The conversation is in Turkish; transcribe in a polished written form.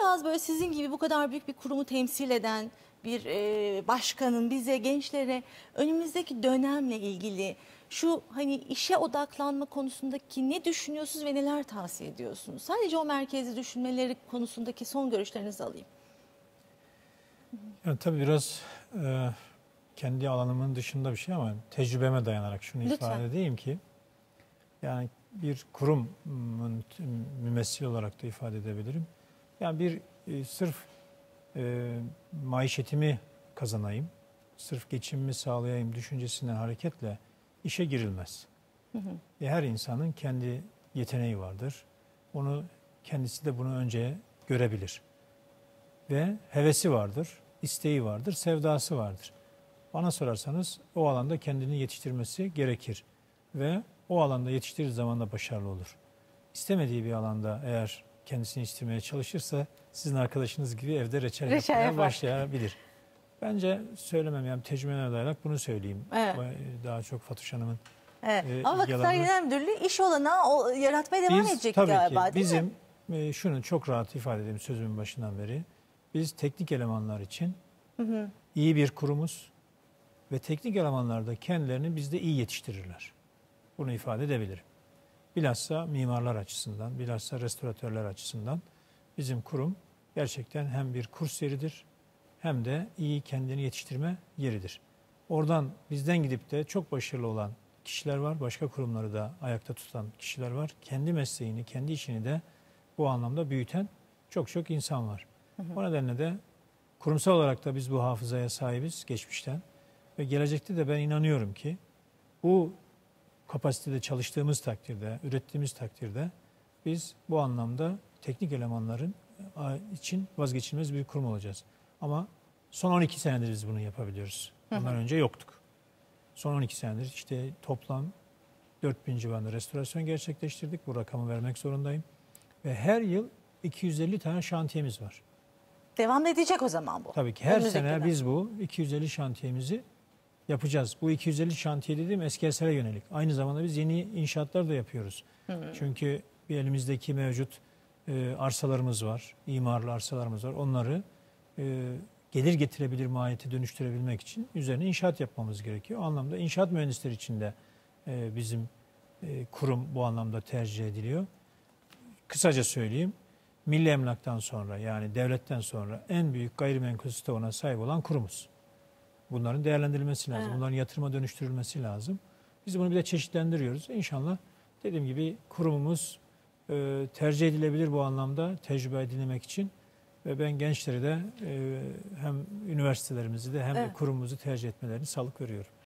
Biraz böyle sizin gibi bu kadar büyük bir kurumu temsil eden bir başkanın bize, gençlere önümüzdeki dönemle ilgili şu hani işe odaklanma konusundaki ne düşünüyorsunuz ve neler tavsiye ediyorsunuz? Sadece o merkezi düşünmeleri konusundaki son görüşlerinizi alayım. Yani tabii biraz kendi alanımın dışında bir şey ama tecrübeme dayanarak şunu Lütfen. ifade edeyim ki yani bir kurumun mümessil olarak da ifade edebilirim. Yani bir sırf maişetimi kazanayım, sırf geçimimi sağlayayım düşüncesinden hareketle işe girilmez. Her insanın kendi yeteneği vardır. Onu kendisi de bunu önce görebilir. Ve hevesi vardır, isteği vardır, sevdası vardır. Bana sorarsanız o alanda kendini yetiştirmesi gerekir. Ve o alanda yetiştirdiği zaman da başarılı olur. İstemediği bir alanda eğer kendisini yetiştirmeye çalışırsa sizin arkadaşınız gibi evde reçel yapmaya başlayabilir. Bence söylemem yani tecrübeme dayanak bunu söyleyeyim. Evet. Daha çok Fatoş Hanım'ın Ama Vakıflar Genel Müdürlüğü iş olanağı yaratmaya devam edecek tabii galiba ki, değil mi? bizim şunu çok rahat ifade edeyim sözümün başından beri. Biz teknik elemanlar için iyi bir kurumuz ve teknik elemanlar da kendilerini bizde iyi yetiştirirler. Bunu ifade edebilirim. Bilhassa mimarlar açısından, bilhassa restoratörler açısından bizim kurum gerçekten hem bir kurs yeridir hem de iyi kendini yetiştirme yeridir. Oradan bizden gidip de çok başarılı olan kişiler var. Başka kurumları da ayakta tutan kişiler var. Kendi mesleğini, kendi işini de bu anlamda büyüten çok insan var. O nedenle de kurumsal olarak da biz bu hafızaya sahibiz geçmişten. Ve gelecekte de ben inanıyorum ki bu kapasitede çalıştığımız takdirde, ürettiğimiz takdirde biz bu anlamda teknik elemanların için vazgeçilmez bir kurum olacağız. Ama son 12 senedir biz bunu yapabiliyoruz. Ondan önce yoktuk. Son 12 senedir işte toplam 4000 civarında restorasyon gerçekleştirdik. Bu rakamı vermek zorundayım. Ve her yıl 250 tane şantiyemiz var. Devam edecek o zaman bu. Tabii ki her sene biz bu 250 şantiyemizi yapacağız. Bu 250 şantiye dediğim eski esere yönelik. Aynı zamanda biz yeni inşaatlar da yapıyoruz. Çünkü bir elimizdeki mevcut arsalarımız var. İmarlı arsalarımız var. Onları gelir getirebilir mahiyete dönüştürebilmek için üzerine inşaat yapmamız gerekiyor. O anlamda inşaat mühendisleri için de bizim kurum bu anlamda tercih ediliyor. Kısaca söyleyeyim. Milli Emlak'tan sonra yani devletten sonra en büyük gayrimenkul stoğuna sahip olan kurumuz. Bunların değerlendirilmesi lazım. Evet. Bunların yatırıma dönüştürülmesi lazım. Biz bunu bir de çeşitlendiriyoruz. İnşallah dediğim gibi kurumumuz tercih edilebilir bu anlamda tecrübe edinmek için. Ve ben gençlere de hem üniversitelerimizi de hem de kurumumuzu tercih etmelerini sağlık veriyorum.